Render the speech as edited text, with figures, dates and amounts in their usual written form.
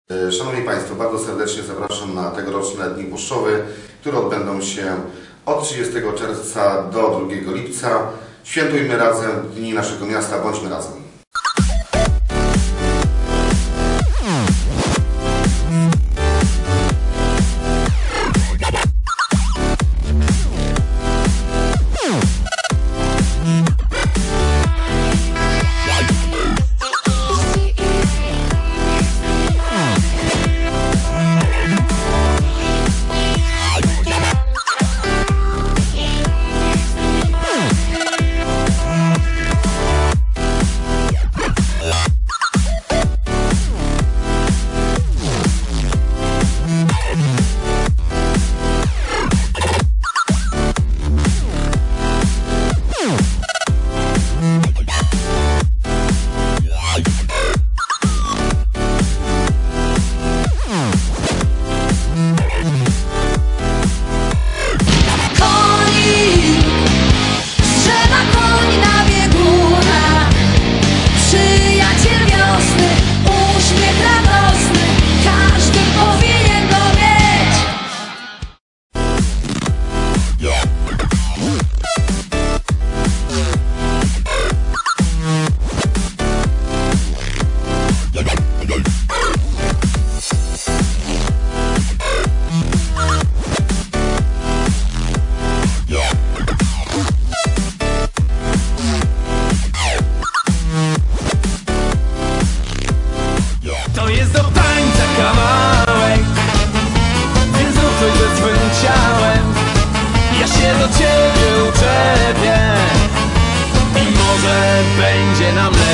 Szanowni Państwo, bardzo serdecznie zapraszam na tegoroczne Dni Puszczowe, które odbędą się od 30 czerwca do 2 lipca. Świętujmy razem dni naszego miasta, bądźmy razem. To jest do tańca kawałek, więc zrób coś ze swym ciałem. Ja się do ciebie uczepię i może będzie nam lepiej.